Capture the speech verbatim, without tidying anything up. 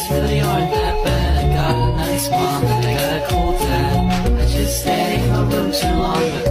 really aren't that bad. I got a nice mom, I got a cool dad. I just stay in my room too long, but